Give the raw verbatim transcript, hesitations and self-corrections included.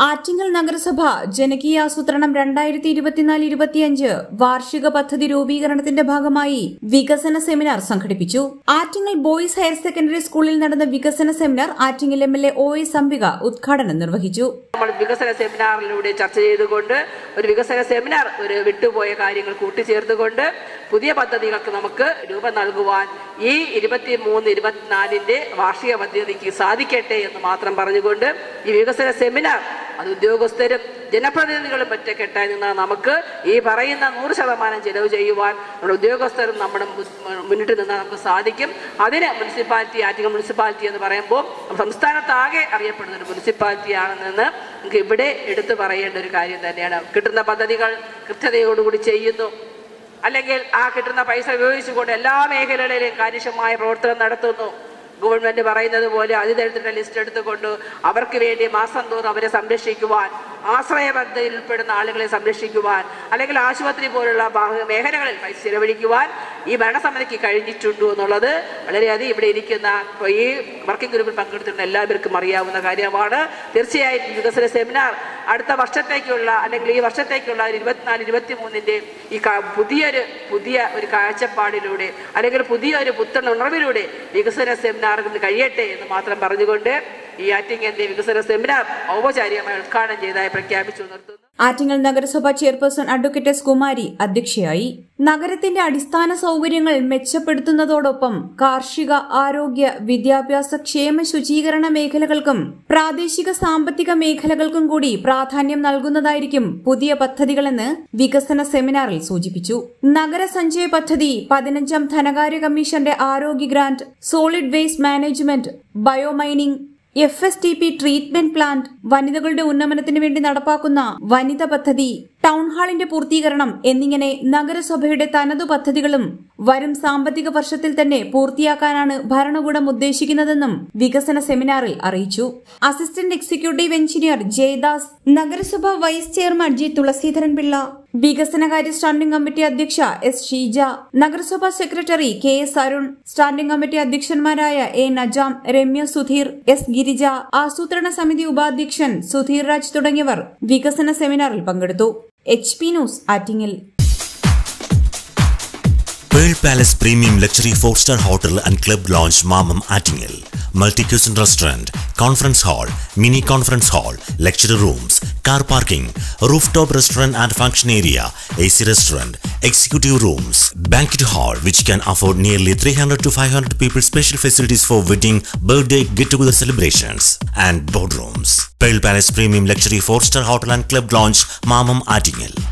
ആറ്റിങ്ങൽ നഗരസഭ ജനകീയാസൂത്രണം രണ്ടായിരത്തി ഇരുപത്തിനാല് ഇരുപത്തിയഞ്ച് വാർഷിക പദ്ധതി രൂപീകരണത്തിന്റെ ഭാഗമായി വികസന സെമിനാർ സംഘടിപ്പിച്ചു. ആറ്റിങ്ങൽ ബോയ്സ് ഹയർ സെക്കൻഡറി സ്കൂളിൽ നടന്ന വികസന seminar Attingal M L A O S Ambika ഉദ്ഘാടനം നിർവഹിച്ചു. നമ്മൾ വികസന സെമിനാറിലൂടെ ചർച്ച ചെയ്തുകൊണ്ട് ഒരു വികസന സെമിനാർ ഒരു വിട്ടുപോയ കാര്യങ്ങൾ കൂട്ടിച്ചേർത്തുകൊണ്ട് പുതിയ പദ്ധതികൾക്ക് നമുക്ക് രൂപം നൽകുവാൻ ഈ ഇരുപത്തി മൂന്ന് ഇരുപത്തിനാലിന്റെ വാർഷിക പദ്ധതിക്ക് സാധിക്കട്ടെ എന്ന് മാത്രം പറഞ്ഞുകൊണ്ട് ഈ വികസന സെമിനാർ അത് ഉദ്യോഗസ്ഥരും ജനപ്രതിനിധികളും ഒറ്റക്കെട്ടായി നിന്നാൽ നമുക്ക് ഈ പറയുന്ന നൂറ് ശതമാനം ചെലവ് ചെയ്യുവാൻ നമ്മുടെ ഉദ്യോഗസ്ഥരും നമ്മുടെ മുന്നിട്ട് നിന്നാൽ നമുക്ക് സാധിക്കും. അതിന് മുനിസിപ്പാലിറ്റി ആറ്റിങ്ങൽ മുനിസിപ്പാലിറ്റി എന്ന് പറയുമ്പോൾ സംസ്ഥാനത്താകെ അറിയപ്പെടുന്ന ഒരു മുനിസിപ്പാലിറ്റി ആണെന്ന് നമുക്ക് ഇവിടെ എടുത്തു പറയേണ്ട ഒരു കാര്യം തന്നെയാണ്. കിട്ടുന്ന പദ്ധതികൾ കൃത്യതയോടുകൂടി ചെയ്യുന്നു, അല്ലെങ്കിൽ ആ കിട്ടുന്ന പൈസ ഉപയോഗിച്ചുകൊണ്ട് എല്ലാ മേഖലകളിലും കാര്യക്ഷമമായ പ്രവർത്തനം നടത്തുന്നു. ഗവൺമെന്റ് പറയുന്നത് പോലെ അതിഥികളുടെ ലിസ്റ്റ് എടുത്തുകൊണ്ട് അവർക്ക് വേണ്ടി മാസം തോറും അവരെ സംരക്ഷിക്കുവാൻ, ആശ്രയ പദ്ധതിയിൽ ഉൾപ്പെടുന്ന ആളുകളെ സംരക്ഷിക്കുവാൻ, അല്ലെങ്കിൽ ആശുപത്രി പോലുള്ള മേഖലകളിൽ പൈസ ചെലവഴിക്കുവാൻ ഈ ഭരണസമിതിക്ക് കഴിഞ്ഞിട്ടുണ്ടോ എന്നുള്ളത് വളരെയധികം ഇവിടെ ഇരിക്കുന്ന ഈ വർക്കിംഗ് ഗ്രൂപ്പിൽ പങ്കെടുത്തിരുന്ന എല്ലാവർക്കും അറിയാവുന്ന കാര്യമാണ്. തീർച്ചയായും വികസന സെമിനാർ അടുത്ത വർഷത്തേക്കുള്ള അല്ലെങ്കിൽ ഈ വർഷത്തേക്കുള്ള ഇരുപത്തിനാല് ഇരുപത്തി മൂന്നിന്റെ ഈ പുതിയൊരു പുതിയ ഒരു കാഴ്ചപ്പാടിലൂടെ അല്ലെങ്കിൽ പുതിയൊരു പുത്തൻ ഉണർവിലൂടെ വികസന സെമിനാർ കഴിയട്ടെ എന്ന് മാത്രം പറഞ്ഞുകൊണ്ട് ഈ ആറ്റിങ്ങലിന്റെ വികസന സെമിനാർ ഔപചാരികമായി ഉദ്ഘാടനം ചെയ്തതായി പ്രഖ്യാപിച്ചു നിർത്തുന്നു. ആറ്റിങ്ങൽ നഗരസഭ ചെയർപേഴ്സൺ അഡ്വക്കേറ്റ് എസ് കുമാരി അധ്യക്ഷയായി. നഗരത്തിന്റെ അടിസ്ഥാന സൗകര്യങ്ങൾ മെച്ചപ്പെടുത്തുന്നതോടൊപ്പം കാർഷിക, ആരോഗ്യ, വിദ്യാഭ്യാസ, ക്ഷേമ, ശുചീകരണ മേഖലകൾക്കും പ്രാദേശിക സാമ്പത്തിക മേഖലകൾക്കും കൂടി പ്രാധാന്യം നൽകുന്നതായിരിക്കും പുതിയ പദ്ധതികളെന്ന് വികസന സെമിനാറിൽ സൂചിപ്പിച്ചു. നഗരസഞ്ചയ പദ്ധതി, പതിനഞ്ചാം ധനകാര്യ കമ്മീഷന്റെ ആരോഗ്യ grant, solid waste management, biomining, F S T P treatment plant, വനിതകളുടെ ഉന്നമനത്തിന് വേണ്ടി നടപ്പാക്കുന്ന വനിത പദ്ധതി, ടൗൺ ഹാളിന്റെ പൂർത്തീകരണം എന്നിങ്ങനെ നഗരസഭയുടെ തനതു പദ്ധതികളും വരും സാമ്പത്തിക വർഷത്തിൽ തന്നെ പൂർത്തിയാക്കാനാണ് ഭരണകൂടം ഉദ്ദേശിക്കുന്നതെന്നും വികസന സെമിനാറിൽ അറിയിച്ചു. അസിസ്റ്റന്റ് എക്സിക്യൂട്ടീവ് എഞ്ചിനീയർ ജയദാസ്, നഗരസഭ vice chairman G Thulaseedharan Pillai, വികസനകാര്യ സ്റ്റാൻഡിംഗ് കമ്മിറ്റി അധ്യക്ഷ എസ് ഷീജ, നഗരസഭാ secretary K S Arun, standing committee അധ്യക്ഷന്മാരായ എ നജാം, രമ്യ സുധീർ, എസ് ഗിരിജ, ആസൂത്രണ സമിതി ഉപാധ്യക്ഷൻ സുധീർ രാജ് തുടങ്ങിയവർ വികസന സെമിനാറിൽ പങ്കെടുത്തു. H P news Attingal. Pearl Palace Premium Luxury four star Hotel and Club Lounge Mamam Attingel. Multi-cuisine restaurant, conference hall, mini conference hall, lecture rooms, car parking, rooftop restaurant and function area, A C restaurant, executive rooms, banquet hall which can afford nearly three hundred to five hundred people, special facilities for wedding, birthday, get-together celebrations, and boardrooms. Pearl Palace Premium Luxury four star Hotel and Club Lounge Mamam Attingel.